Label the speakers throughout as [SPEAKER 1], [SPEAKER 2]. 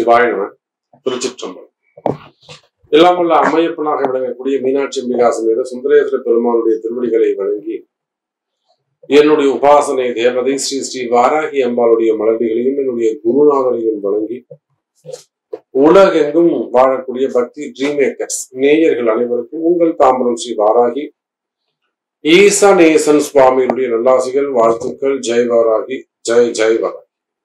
[SPEAKER 1] சிவாய நம. திருச்சிற்றம்பலம். எல்லாம் உள்ள அம்மையப்பனாக விளங்கக்கூடிய மீனாட்சி அம்பிகா சமேத சுந்தரேஸ்வர பெருமானுடைய திருவடிகளை வணங்கி என்னுடைய உபாசனை தேவதை ஸ்ரீ ஸ்ரீ வாராகி அம்பாளுடைய மலர்களையும் என்னுடைய குருநாதரையும் வணங்கி உலகெங்கும் வாழக்கூடிய பக்தி ட்ரீம் மேக்கர்ஸ் நேயர்கள் அனைவருக்கும் உங்கள் தாம்பரம் ஸ்ரீ வாராகி ஈசானேசன் சுவாமியினுடைய நல்லாசிகள், வாழ்த்துக்கள். ஜெய் வாராகி, ஜெய் ஜெய் வாராகி.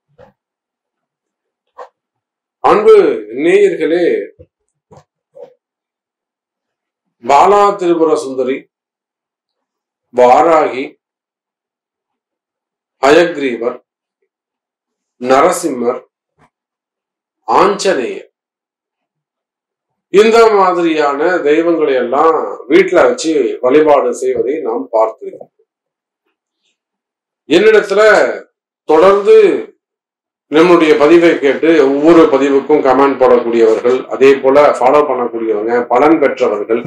[SPEAKER 1] அன்பு நேயர்களே, பாலா திரிபுர சுந்தரி, வாராகி, ஹயக்ரீவர், நரசிம்மர், ஆஞ்சநேயர் இந்த மாதிரியான தெய்வங்களை எல்லாம் வீட்டுல வச்சு வழிபாடு செய்வதை நாம் பார்த்திருக்கோம். என்னிடத்துல தொடர்ந்து நம்முடைய பதிவை கேட்டு ஒவ்வொரு பதிவுக்கும் கமெண்ட் போடக்கூடியவர்கள், அதே போல ஃபாலோ பண்ணக்கூடியவங்க, பலன் பெற்றவர்கள்,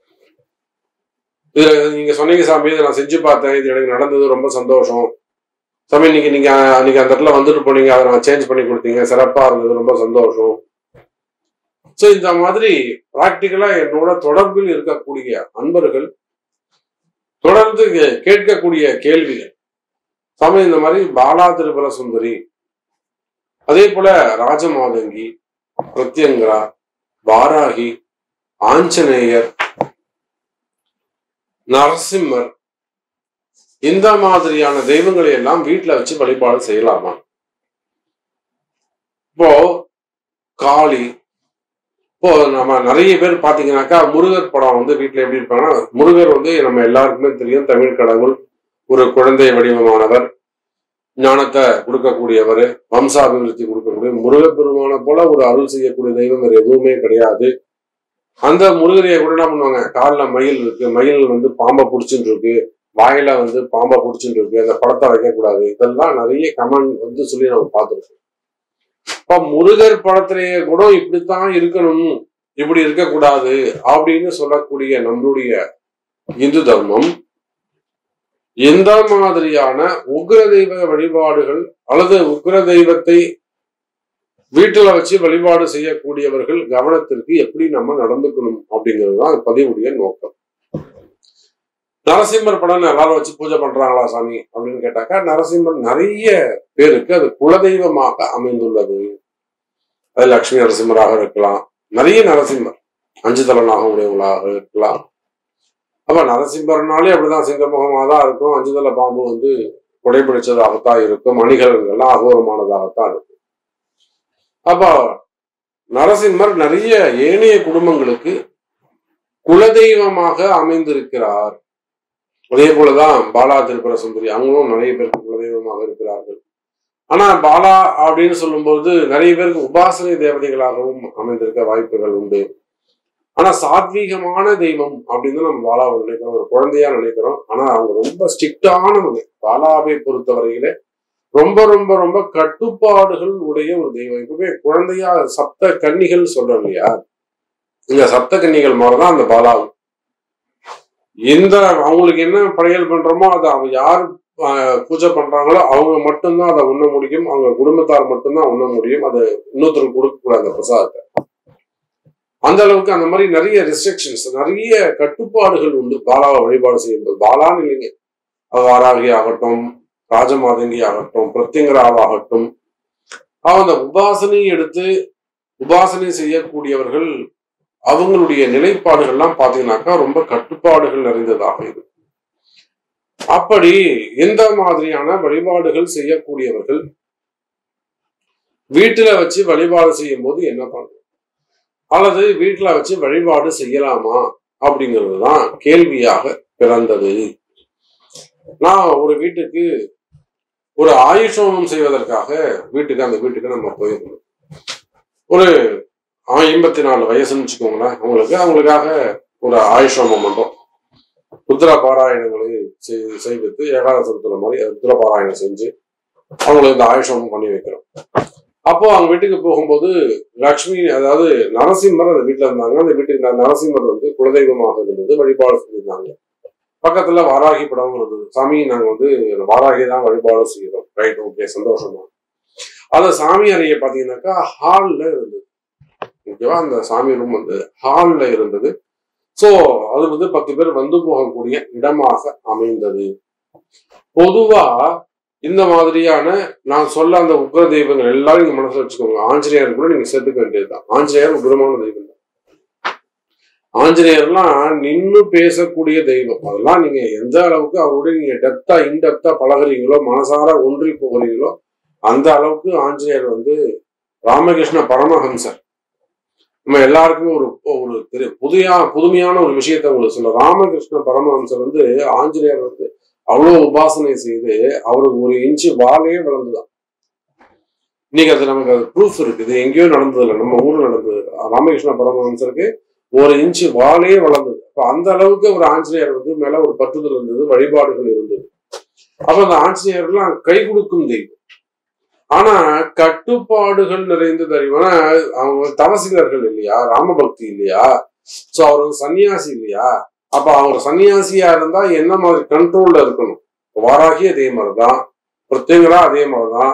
[SPEAKER 1] இதுல நீங்க சொன்னீங்க சாமி இதை நான் செஞ்சு பார்த்தேன், இது எனக்கு நடந்தது, ரொம்ப சந்தோஷம் சாமி, நீங்க அன்னைக்கு அந்த இடத்துல வந்துட்டு போனீங்க, அதை நான் சேஞ்ச் பண்ணி கொடுத்தீங்க, சிறப்பா இருந்தது, ரொம்ப சந்தோஷம். சோ இந்த மாதிரி பிராக்டிக்கலா என்னோட தொடர்பில் இருக்கக்கூடிய அன்பர்கள் தொடர்ந்து கேட்கக்கூடிய கேள்விகள், சாமி இந்த மாதிரி பாலா திரிபுர சுந்தரி, அதே போல ராஜமாதங்கி, பிரத்யங்கரா, வாராகி, ஆஞ்சநேயர், நரசிம்மர் இந்த மாதிரியான தெய்வங்களை எல்லாம் வீட்டுல வச்சு வழிபாடு செய்யலாமா? இப்போ காளி, இப்போ நம்ம நிறைய பேர் பாத்தீங்கன்னாக்கா முருகர் படம் வந்து வீட்டுல எப்படி இருப்பாங்கன்னா, முருகர் வந்து நம்ம எல்லாருக்குமே தெரியும், தமிழ் கடவுள், ஒரு குழந்தை வடிவமானவர், ஞானத்தை கொடுக்கக்கூடியவர், வம்சாபிவிருத்தி கொடுக்கக்கூடிய முருகப்பெருமான போல ஒரு அருள் செய்யக்கூடிய தெய்வம் வேறு எதுவுமே கிடையாது. அந்த முருகரையை கூட என்ன பண்ணுவாங்க, காலில் மயில் இருக்கு, மயில் வந்து பாம்பை பிடிச்சுட்டு இருக்கு, வாயில வந்து பாம்பை பிடிச்சுட்டு இருக்கு, அந்த படத்தை வைக்கக்கூடாது, இதெல்லாம் நிறைய கமெண்ட் வந்து சொல்லி நம்ம பார்த்துருக்கோம். இப்ப முருகர் படத்திலேயே கூட இப்படித்தான் இருக்கணும், இப்படி இருக்கக்கூடாது அப்படின்னு சொல்லக்கூடிய நம்மளுடைய இந்து தர்மம் எந்த மாதிரியான உக்ர தெய்வ வழிபாடுகள் அல்லது உக்ர தெய்வத்தை வீட்டுல வச்சு வழிபாடு செய்யக்கூடியவர்கள் கவனத்திற்கு எப்படி நம்ம நடந்துக்கணும் அப்படிங்கிறது தான் பதிவுடைய நோக்கம். நரசிம்மர் படம் எல்லாரும் வச்சு பூஜை பண்றாங்களா சாமி அப்படின்னு கேட்டாக்கா, நரசிம்மர் நிறைய பேருக்கு அது குலதெய்வமாக அமைந்துள்ளது. அது லட்சுமி நரசிம்மராக இருக்கலாம், நிறைய நரசிம்மர் 5 தலனாக உடையவங்களாக இருக்கலாம். அப்ப நரசிம்மர்னாலே அப்படிதான் சிங்கமுகமாக தான் இருக்கும், 5 தல பாம்பு வந்து கொடைபிடிச்சதாகத்தான் இருக்கும், மணிகலன்கள்லாம் அகோரமானதாகத்தான் இருக்கும். அப்ப நரசிம்மர் நிறைய ஏனைய குடும்பங்களுக்கு குலதெய்வமாக அமைந்திருக்கிறார். அதே போலதான் பாலா திரிபுர சுந்தரி, அவங்களும் நிறைய பேருக்கு குலதெய்வமாக இருக்கிறார்கள். ஆனா பாலா அப்படின்னு சொல்லும்போது நிறைய பேருக்கு உபாசனை தேவதைகளாகவும் அமைந்திருக்க வாய்ப்புகள் உண்டு. ஆனா சாத்வீகமான தெய்வம் அப்படின்னு நம்ம பாலாவை நினைக்கிறோம், ஒரு குழந்தையா நினைக்கிறோம். ஆனா அவங்க ரொம்ப ஸ்ட்ரிக்டானவங்க. பாலாவை பொறுத்தவரையில ரொம்ப ரொம்ப ரொம்ப கட்டுப்பாடுகள் உடைய ஒரு தெய்வம். இப்பவே குழந்தையா சப்த கன்னிகள் சொல்றோம் இல்லையா, இந்த சப்த கன்னிகள் மாதிரிதான் அந்த பாலாவும். இந்த அவங்களுக்கு என்ன படையல் பண்றோமோ அதை அவங்க யார் பூஜை பண்றாங்களோ அவங்க மட்டும்தான் அதை உண்ண முடியும், அவங்க குடும்பத்தார் மட்டும்தான் உண்ண முடியும், அதை இன்னொருத்தருக்கு கொடுக்க கூடாது அந்த பிரசாதத்தை. அந்த அளவுக்கு அந்த மாதிரி நிறைய ரெஸ்ட்ரிக்ஷன்ஸ், நிறைய கட்டுப்பாடுகள் உண்டு பாலாவை வழிபாடு செய்யும்போது. பாலான்னு இல்லைங்க, வாராகி ஆகட்டும், ராஜமாதங்கி ஆகட்டும், பிரத்யங்கராவாகட்டும், அந்த உபாசனையை எடுத்து உபாசனை செய்யக்கூடியவர்கள் அவங்களுடைய நிலைப்பாடுகள்லாம் பாத்தீங்கன்னாக்கா ரொம்ப கட்டுப்பாடுகள் நிறைந்ததாக இருக்கும். அப்படி எந்த மாதிரியான வழிபாடுகள் செய்யக்கூடியவர்கள் வீட்டுல வச்சு வழிபாடு செய்யும் போது என்ன பண்ணணும், அல்லது வீட்டுல வச்சு வழிபாடு செய்யலாமா அப்படிங்கிறதுதான் கேள்வியாக பிறந்தது. நான் ஒரு வீட்டுக்கு ஒரு ஆயுஷோமம் செய்வதற்காக அந்த வீட்டுக்கு நம்ம போயிருந்தோம். ஒரு 54 வயசுன்னு வச்சுக்கோங்களேன். அவங்களுக்காக ஒரு ஆயுஷோமம் பண்றோம். ருத்ர பாராயணங்களை செய்வித்து ஏகாதசத்துல மாதிரி ருத்ர பாராயணம் செஞ்சு அவங்களுக்கு இந்த ஆயுஷோமம் பண்ணி வைக்கிறோம். அப்போ அவங்க வீட்டுக்கு போகும்போது லக்ஷ்மி, அதாவது நரசிம்மர் அந்த வீட்டுல இருந்தாங்க. அந்த வீட்டுக்கு நரசிம்மர் வந்து குலதெய்வமாக இருந்தது, வழிபாடு செஞ்சிருந்தாங்க. பக்கத்துல வாராகி படம் இருந்தது. சாமி நாங்க வந்து வாராகி தான் வழிபாடு செய்யறோம். ரைட், ஓகே, சந்தோஷமா. அந்த சாமி அறையை பாத்தீங்கன்னாக்கா ஹால்ல இருந்தது. ஓகேவா? அந்த சாமி ரூம் வந்து ஹால்ல இருந்தது. சோ அது வந்து 10 பேர் வந்து போகக்கூடிய இடமாக அமைந்தது. பொதுவா இந்த மாதிரியான நான் சொல்ல அந்த உக்ர தெய்வங்கள் எல்லாரும் நீங்க மனசுல வச்சுக்கோங்க. ஆஞ்சநேயர் கூட நீங்க சேர்த்துக்க வேண்டியதுதான். ஆஞ்சநேயர் உக்ரமான தெய்வம் தான். ஆஞ்சநேயர்லாம் நின்னு பேசக்கூடிய தெய்வம். அதெல்லாம் நீங்க எந்த அளவுக்கு அவரோட நீங்க டெப்தா இன்டெப்தா பழகுறீங்களோ, மனசார ஒன்றி போகிறீங்களோ, அந்த அளவுக்கு ஆஞ்சநேயர் வந்து ராமகிருஷ்ண பரமஹம்சர். நம்ம எல்லாருக்குமே ஒரு ஒரு புதுமையான ஒரு விஷயத்த உங்களுக்கு சொல்ல. ராமகிருஷ்ண பரமஹம்சர் வந்து ஆஞ்சநேயர் வந்து அவ்வளவு உபாசனை செய்து அவருக்கு 1 இன்ச்சு வாலே வளர்ந்துதான். இன்னைக்கு அது நமக்கு அது ப்ரூஃப் இருக்குது. எங்கேயோ நடந்தது இல்லை, நம்ம ஊர்ல நடந்தது. ராமகிருஷ்ண பரமஹம்சருக்கு 1 இன்ச்சு வாலே வளர்ந்தது. அப்ப அந்த அளவுக்கு ஒரு ஆஞ்சநேயர் வந்து மேல ஒரு பற்றுதல் இருந்தது, வழிபாடுகள் இருந்தது. அப்ப அந்த ஆஞ்சநேயர்லாம் கை கொடுக்கும் தெய்வம். ஆனா கட்டுப்பாடுகள் நிறைந்த தெய்வம். அவங்க தவசிகர்கள் இல்லையா, ராமபக்தி இல்லையா, சோ அவர் வந்து சன்னியாசி இல்லையா. அப்ப அவர் சன்னியாசியா இருந்தா என்ன மாதிரி கண்ட்ரோல்ல இருக்கணும்? வாராகி அதே மாதிரிதான், பிரத்யங்கரா அதே மாதிரிதான்,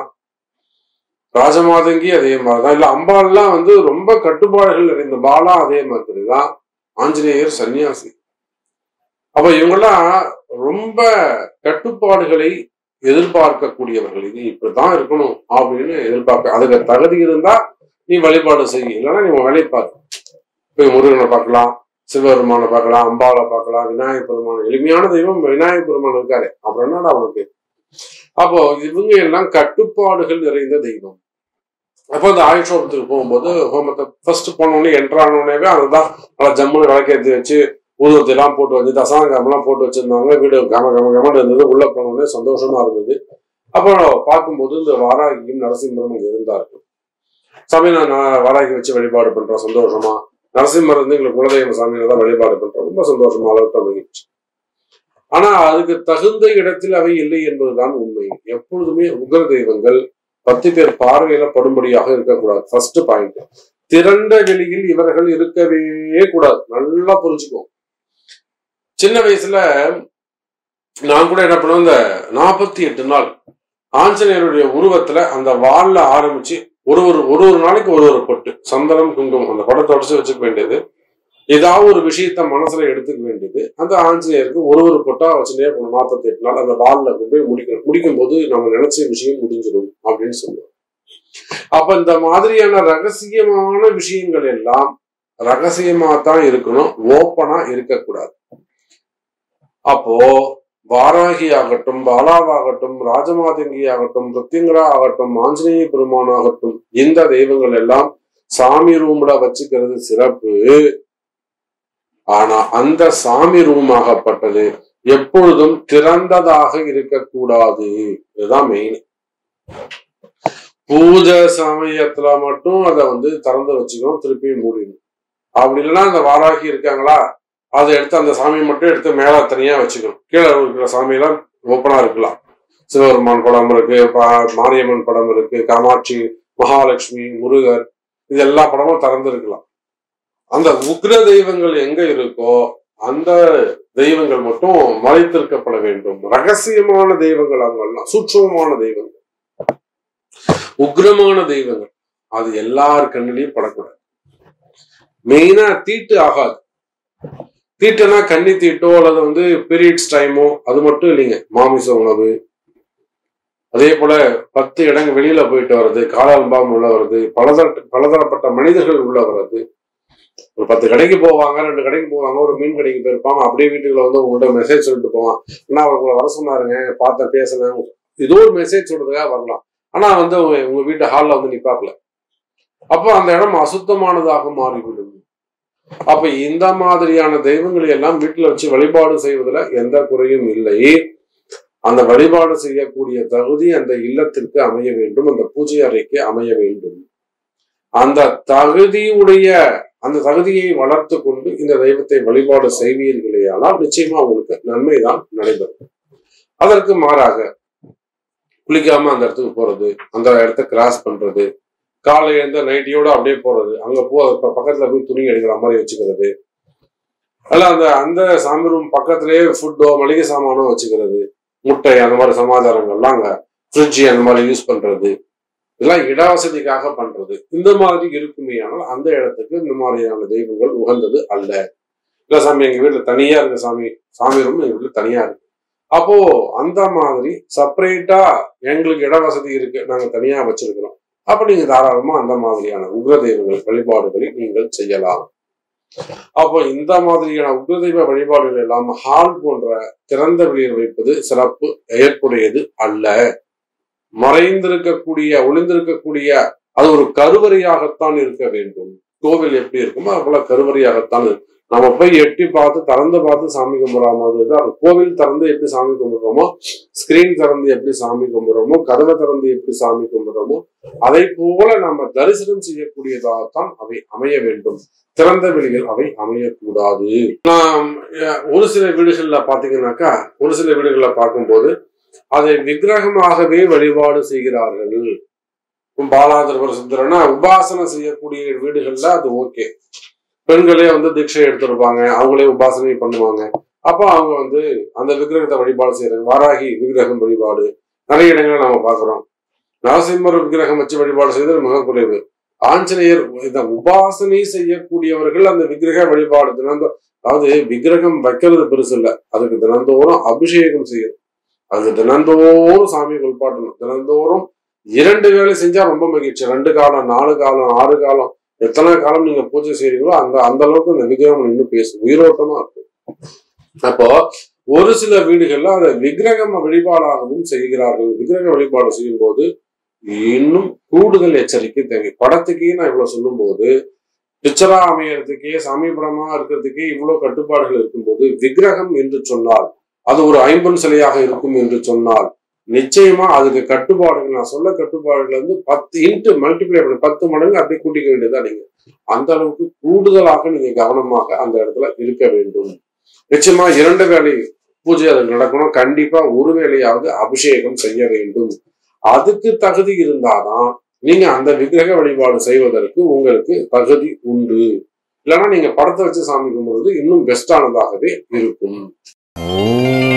[SPEAKER 1] ராஜமாதங்கி அதே மாதிரிதான், இல்ல அம்பாள்லாம் வந்து ரொம்ப கட்டுப்பாடுகள் நிறைந்த பாலா அதே மாதிரிதான். ஆஞ்சநேயர் சன்னியாசி. அப்ப இவங்கெல்லாம் ரொம்ப கட்டுப்பாடுகளை எதிர்பார்க்கக்கூடியவர்கள். இது இப்படித்தான் இருக்கணும் அப்படின்னு எதிர்பார்க்க. அதுக்கு தகுதி இருந்தா நீ வழிபாடு செய்ய, இல்லைன்னா நீ வேலைப்பாரு. போய் முருகனை பார்க்கலாம், சிவபெருமானை பார்க்கலாம், அம்பாவை பார்க்கலாம், விநாயகர் பெருமான். எளிமையான தெய்வம் விநாயகர் பெருமான் இருக்காரு. அப்புறம் என்னடா அவனுக்கு? அப்போ இவங்க எல்லாம் கட்டுப்பாடுகள் நிறைந்த தெய்வம். அப்போ அந்த ஆயுஷோபத்துக்கு போகும்போது ஹோமத்தை ஃபர்ஸ்ட் போனோடனே என்ட்ரானோடனே அதுதான் நல்லா ஜம்முன்னு விளக்கேற்றி வச்சு ஊதுவத்தி எல்லாம் போட்டு வச்சு தசாங்கம் எல்லாம் போட்டு வச்சிருந்தாங்க. வீடு கம இருந்தது. உள்ள போனோடனே சந்தோஷமா இருந்தது. அப்புறம் பார்க்கும்போது இந்த வாராகியும் நரசிம்மரும் இங்க இருந்தார்கள். சாமி நான் வாராகி வச்சு வழிபாடு பண்றேன் சந்தோஷமா. நரசிம்மர் வந்து எங்களுக்கு குலதெய்வ சாமியை தான் வழிபாடு பண்றோம், ரொம்ப சந்தோஷமா அளவுக்கு. ஆனா அதுக்கு தகுந்த இடத்தில் அவை இல்லை என்பதுதான் உண்மை. எப்பொழுதுமே உக்ர தெய்வங்கள் 10 பேர் பார்வையில படும்படியாக இருக்கக்கூடாது. First point. திறந்த வெளியில் இவர்கள் இருக்கவே கூடாது. நல்லா புரிஞ்சுக்கோ. சின்ன வயசுல நான் கூட என்ன பண்ணுவேன், இந்த 48 நாள் ஆஞ்சநேயருடைய உருவத்துல அந்த வால்ல ஆரம்பிச்சு ஒரு நாளைக்கு ஒரு பொட்டு சந்தனம் குங்குமம் அந்த படத்தை உடச்சு வச்சுக்க வேண்டியது. ஏதாவது ஒரு விஷயத்த மனசுல எடுத்துக்க வேண்டியது. அந்த ஆஞ்சநேயருக்கு ஒரு பொட்டா வச்சுட்டே போகணும். 48 நாள் அந்த வால்ல கொண்டு போய் முடிக்கணும். முடிக்கும் போது நம்ம நினைச்ச விஷயம் முடிஞ்சிடும் அப்படின்னு சொல்லுவோம். அப்ப இந்த மாதிரியான ரகசியமான விஷயங்கள் எல்லாம் ரகசியமா தான் இருக்கணும், ஓப்பனா இருக்கக்கூடாது. அப்போ வாராகி ஆகட்டும், பாலாவாகட்டும், ராஜமாதங்கி ஆகட்டும், பிரத்யங்கரா ஆகட்டும், ஆஞ்சநேய பெருமான் ஆகட்டும், இந்த தெய்வங்கள் எல்லாம் சாமி ரூம்ல வச்சுக்கிறது சிறப்பு. ஆனா அந்த சாமி ரூம் ஆகப்பட்டது எப்பொழுதும் திறந்ததாக இருக்கக்கூடாது. இதுதான் மெயின். பூஜை சமயத்துல மட்டும் அதை வந்து திறந்து வச்சுக்கணும், திருப்பி மூடிடும். அப்படி இல்லைன்னா அந்த வாராகி இருக்காங்களா, அதை எடுத்து அந்த சாமியை மட்டும் எடுத்து மேல தனியா வச்சுக்கணும். கீழே இருக்கிற சாமியெல்லாம் ஓப்பனா இருக்கலாம். சிவபெருமான் படம் இருக்கு, மாரியம்மன் படம் இருக்கு, காமாட்சி, மகாலட்சுமி, முருகர், இது எல்லா படமும் திறந்து இருக்கலாம். அந்த உக்ர தெய்வங்கள் எங்க இருக்கோ அந்த தெய்வங்கள் மட்டும் மறைத்திருக்கப்பட வேண்டும். ரகசியமான தெய்வங்கள் அவங்கெல்லாம் சூட்சமமான தெய்வங்கள், உக்ரமான தெய்வங்கள் அது எல்லார் கண்ணிலையும் படக்கூடாது. மெயினா தீட்டு ஆகாது. தீட்டுனா கன்னி தீட்டோ அல்லது வந்து பீரியட்ஸ் டைமோ அது மட்டும் இல்லைங்க. மாமிச உணவு, அதே போல 10 இடங்கள் வெளியில போயிட்டு வர்றது, காலாம்பாம் உள்ள வர்றது, பலதரப்பட்ட மனிதர்கள் உள்ள வர்றது. ஒரு 10 கடைக்கு போவாங்க, 2 கடைக்கு போவாங்க, ஒரு மீன் கடைக்கு போயிருப்பாங்க, அப்படியே வீட்டுக்குள்ள வந்து உங்கள்கிட்ட மெசேஜ் சொல்லிட்டு போவான். ஆனா அவங்களை வர சொன்னாருங்க, பார்த்தேன், பேசினேன், ஏதோ ஒரு மெசேஜ் சொல்றதுக்காக வரலாம். ஆனா வந்து உங்க வீட்டு ஹால்ல வந்து நிப்பாக்கல. அப்போ அந்த இடம் அசுத்தமானதாக மாறிவிடும். அப்ப இந்த மாதிரியான தெய்வங்களை எல்லாம் வீட்டுல வச்சு வழிபாடு செய்வதில் எந்த குறையும் இல்லை. அந்த வழிபாடு செய்யக்கூடிய தகுதி அந்த இல்லத்திற்கு அமைய வேண்டும், அந்த பூஜை அறைக்கு அமைய வேண்டும். அந்த தகுதியை வளர்த்து கொண்டு இந்த தெய்வத்தை வழிபாடு செய்வீர்களே ஆனால் நிச்சயமா உங்களுக்கு நன்மைதான் நடைபெறும். அதற்கு மாறாக குளிக்காம அந்த இடத்துக்கு போறது, அந்த இடத்த கிராஸ் பண்றது, காலை எழுந்த நைட்டியோட அப்படியே போறது, அங்க பக்கத்துல போய் துணி எடுக்கிற மாதிரி வச்சுக்கிறது, அல்ல அந்த சாமி ரூம் பக்கத்திலேயே ஃபுட்டோ மளிகை சாமானோ வச்சுக்கிறது, முட்டை அந்த மாதிரி சமாச்சாரங்கள்லாம் அங்க ஃப்ரிட்ஜ் அந்த மாதிரி யூஸ் பண்றது, இதெல்லாம் இடவசதிக்காக பண்றது. இந்த மாதிரி இருக்குமே ஆனால் அந்த இடத்துக்கு இந்த மாதிரியான தெய்வங்கள் உகந்தது அல்ல. இல்ல சாமி எங்க வீட்டுல தனியா இருக்கு, சாமி ரூம் எங்க வீட்டுல தனியா இருக்கு. அப்போ அந்த மாதிரி செப்பரேட்டா எங்களுக்கு இட வசதி இருக்கு, நாங்க தனியா வச்சிருக்கிறோம். அப்ப நீங்க தாராளமா அந்த மாதிரியான உக்ர தெய்வங்கள் வழிபாடுகளை நீங்கள் செய்யலாம். அப்போ இந்த மாதிரியான உக்ரதெய்வ வழிபாடுகள் எல்லாம் ஹால் போன்ற திறந்த வெளியில் வைப்பது சிறப்பு ஏற்புடையது அல்ல. மறைந்திருக்கக்கூடிய ஒளிந்திருக்கக்கூடிய அது ஒரு கருவறையாகத்தான் இருக்க வேண்டும். கோவில் எப்படி இருக்குமோ அது போல கருவறையாகத்தான் இருக்கும். நம்ம போய் எட்டி பார்த்து திறந்து பார்த்து சாமி கும்பிடுற மாதிரி தான். கோவில் திறந்து எப்படி சாமி கும்பிடுறோமோ, ஸ்கிரீன் திறந்து எப்படி சாமி கும்பிடுறோமோ, கதவை திறந்து எப்படி சாமி கும்பிடுறோமோ, அதை போல நம்ம தரிசனம் செய்யக்கூடியதாகத்தான் அவை அமைய வேண்டும். திறந்த வெளியில் அவை அமையக்கூடாது. நாம் ஒரு சில வீடுகள்ல பாத்தீங்கன்னாக்கா, ஒரு சில வீடுகள்ல பார்க்கும்போது அதை விக்கிரகமாகவே வழிபாடு செய்கிறார்கள். பாலாதிபுர சுந்தரனா உபாசனை செய்யக்கூடிய வீடுகள்ல அது ஓகே. பெண்களே தீட்சை எடுத்திருப்பாங்க, அவங்களே உபாசனை பண்ணுவாங்க. அப்ப அவங்க அந்த விக்கிரகத்தை வழிபாடு செய்யறாங்க. வாராகி விக்கிரகம் வழிபாடு நிறைய இடங்கள்ல நம்ம பாக்குறோம். நரசிம்மர் விக்கிரகம் வச்சு வழிபாடு செய்வது மிக குறைவு. ஆஞ்சநேயர் இந்த உபாசனை செய்யக்கூடியவர்கள் அந்த விக்கிரக வழிபாடு தினந்தோறும், அதாவது விக்கிரகம் வைக்கிறது பெருசு இல்லை, அதுக்கு தினந்தோறும் அபிஷேகம் செய்யணும். அது தினந்தோறும் சாமி குளிப்பாட்டணும். தினந்தோறும் 2 வேளை செஞ்சா ரொம்ப மகிழ்ச்சி. 2 காலம் 4 காலம் 6 காலம் எத்தனை காலம் நீங்க பூஜை செய்றீங்களோ அந்த அளவுக்கு அந்த விக்கிரகம் இன்னும் பேசும், உயிரோட்டமா இருக்கும். அப்போ ஒரு சில வீடுகள்ல அதை விக்கிரகம் வழிபாடாகவும் செய்கிறார்கள். விக்கிரக வழிபாடு செய்யும் போது இன்னும் கூடுதல் எச்சரிக்கை தேவை. படத்துக்கே நான் இவ்வளவு சொல்லும் போது, பிக்சரா அமையறதுக்கே சாமி படமா இருக்கிறதுக்கே இவ்வளவு கட்டுப்பாடுகள் இருக்கும்போது, விக்கிரகம் என்று சொன்னால் அது ஒரு ஐம்பொன் சிலையாக இருக்கும் என்று சொன்னால் நிச்சயமா அதுக்கு கட்டுப்பாடுகள், நான் சொல்ல கட்டுப்பாடுகள் 10 மல்டிப்ளை பண்ணி 10 மடங்கு அப்படி கூட்டிக்க வேண்டியதா. நீங்க அந்த அளவுக்கு கூடுதலாக நீங்க கவனமாக அந்த இடத்துல இருக்க வேண்டும். நிச்சயமா 2 வேளை பூஜை அது நடக்கணும். கண்டிப்பா ஒரு வேளையாவது அபிஷேகம் செய்ய வேண்டும். அதுக்கு தகுதி இருந்தாதான் நீங்க அந்த விக்கிரக வழிபாடு செய்வதற்கு உங்களுக்கு தகுதி உண்டு. இல்லைன்னா நீங்க படத்தை வச்சு சாமி கும்பிடுறது இன்னும் பெஸ்டானதாகவே இருக்கும்.